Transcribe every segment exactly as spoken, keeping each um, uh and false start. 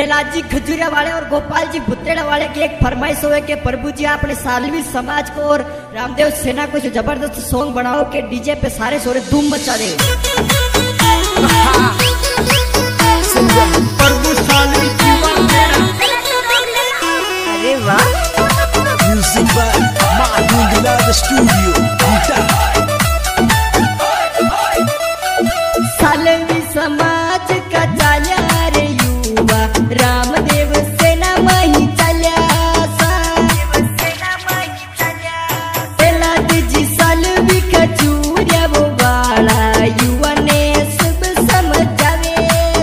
लाल जी खजूरिया वाले और गोपाल जी भुत्तेड़ा वाले की एक फरमाइश हुए कि प्रभु जी अपने सालवी समाज को और रामदेव सेना को जबरदस्त सॉन्ग बनाओ के डीजे पे सारे सोरे धूम मचा दे। प्रभु सालवी जीवन अरे वाह म्यूजिक बाय माधुंगला द स्टूडियो सालवी समाज का चाल्या रे युवा रामदेव सेना मही चाल्या जी सालवी खजूरिया वो वाला युवा ने सब समझावे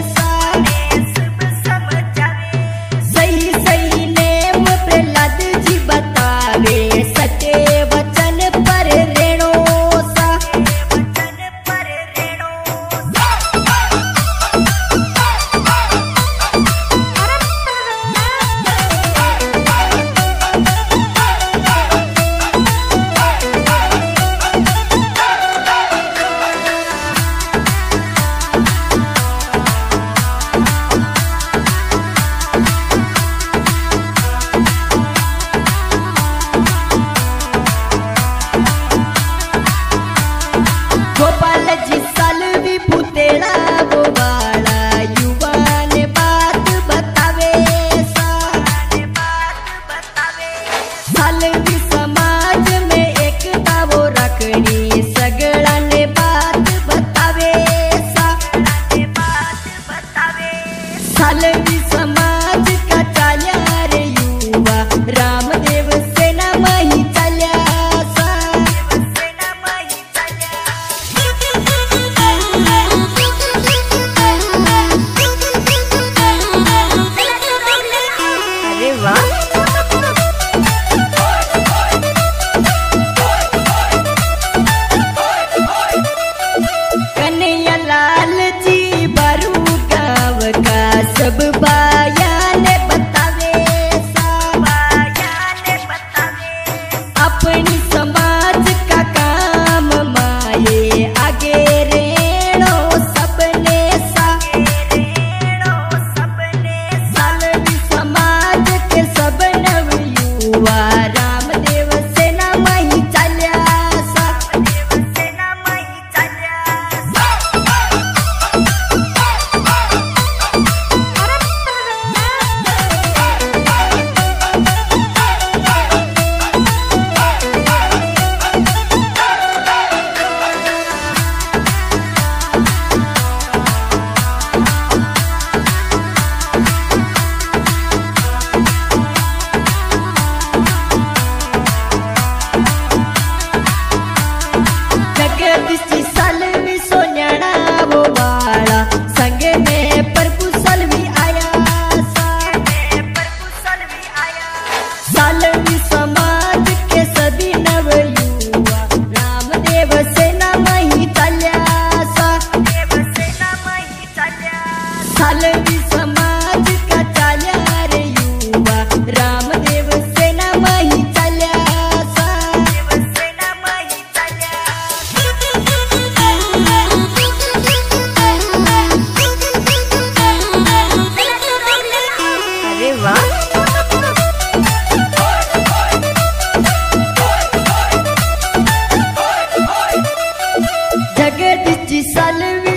सही सही नेम प्रहलाद जी बतावे सटे वचन पर रेणो सा गोपाल जी सालवी भुत्तेड़ा वो वाला युवा ने बात बतावे सालवी समाज में एकता वो रखनी सगड़ा ने बात बतावे सालवी समाज का चाल्या रे युवा रामदेव सेना मही चाल्या अरे वाह कन्हैया लाल जी बारू गाँव का सब बयान बतावे अपनी समाज का काम माये आगे रेणो सबने सा सालवी समाज के सब नव युवा रामदेव सेना मही चाल्या जगदीश जी सालवी सोन्याड़ा वो वाला संग में प्रभु सालवी आया सालवी समाज के सभी नव युवा रामदेव सेना मही चाल्या सालवी समाज का चाल्या रे युवा रामदेव सेना मही चाल्या अरे वाह जगदीश जी सालवी